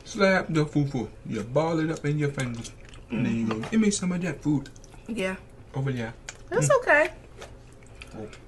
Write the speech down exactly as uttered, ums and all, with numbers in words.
slap the fufu. You ball it up in your fingers. And then you go, give me some of that food. Yeah. Over there. That's mm. okay. Oh.